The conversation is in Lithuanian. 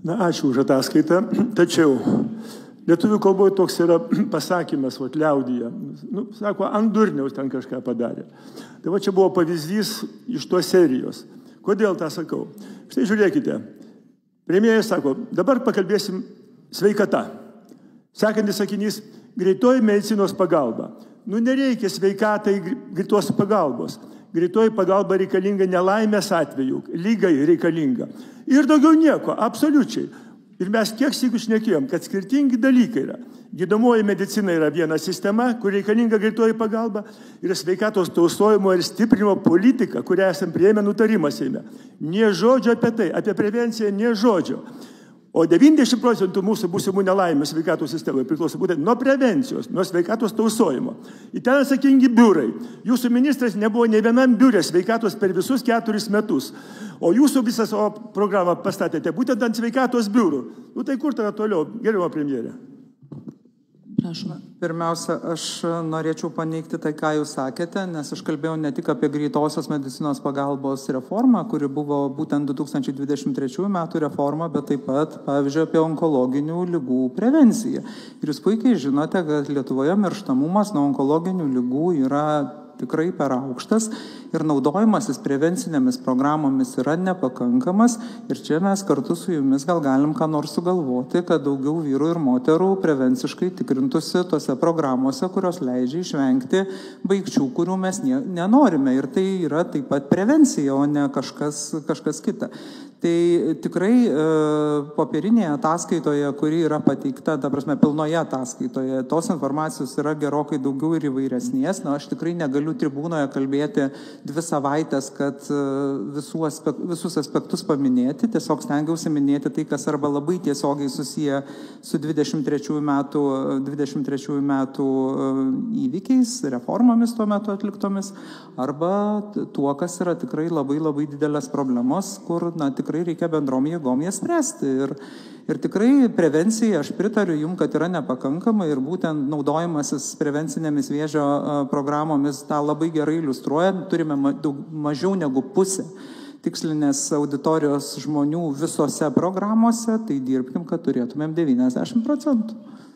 Na, ačiū už ataskaitą, tačiau lietuvių kalboje toks yra pasakymas, liaudyje. Nu, sako, ant durniaus ten kažką padarė. Tai va čia buvo pavyzdys iš tos serijos. Kodėl tą sakau? Štai žiūrėkite, premjeras sako, dabar pakalbėsim sveikata. Sekantis sakinys, greitoji medicinos pagalba. Nu, nereikia sveikatai greitos pagalbos. Greitoji pagalba reikalinga nelaimės atveju, lygai reikalinga. Ir daugiau nieko, absoliučiai. Ir mes kiek sykių šnekėjom, kad skirtingi dalykai yra. Gydomoji medicina yra viena sistema, kur reikalinga greitoji pagalba, ir sveikatos tausojimo ir stiprinimo politika, kurią esam priėmę nutarimą Seime. Nė žodžio apie tai, apie prevenciją, nė žodžio. O 90% mūsų būsimų nelaimės sveikatos sistemoje priklauso būtent nuo prevencijos, nuo sveikatos tausojimo. Į ten atsakingi biurai. Jūsų ministras nebuvo nei vienam biure sveikatos per visus 4 metus. O jūsų visą savo programą pastatėte būtent ant sveikatos biurų. Nu tai kur tada toliau, gerbiama premjerė? Prašau. Pirmiausia, aš norėčiau paneigti tai, ką jūs sakėte, nes aš kalbėjau ne tik apie greitosios medicinos pagalbos reformą, kuri buvo būtent 2023 metų reforma, bet taip pat, pavyzdžiui, apie onkologinių ligų prevenciją. Ir jūs puikiai žinote, kad Lietuvoje mirštamumas nuo onkologinių ligų yra tikrai per aukštas ir naudojimasis prevencinėmis programomis yra nepakankamas ir čia mes kartu su jumis gal galim ką nors sugalvoti, kad daugiau vyrų ir moterų prevenciškai tikrintųsi tose programuose, kurios leidžia išvengti baigčių, kurių mes nenorime. Ir tai yra taip pat prevencija, o ne kažkas kita. Tai tikrai popierinėje ataskaitoje, kuri yra pateikta, ta prasme, pilnoje ataskaitoje, tos informacijos yra gerokai daugiau ir įvairesnės. Na, aš tikrai negaliu tribūnoje kalbėti 2 savaitės, kad visus aspektus paminėti. Tiesiog stengiausi minėti tai, kas arba labai tiesiogiai susiję su 23 metų įvykiais, reformomis tuo metu atliktomis, arba tuo, kas yra tikrai labai labai didelės problemos, kur, na, tikrai reikia bendrom jėgom jas spręsti. Ir tikrai prevencija, aš pritariu jums, kad yra nepakankama ir būtent naudojimasis prevencinėmis vėžio programomis tą labai gerai iliustruoja. Turime mažiau negu pusę tikslinės auditorijos žmonių visose programuose, tai dirbkim, kad turėtumėm 90%.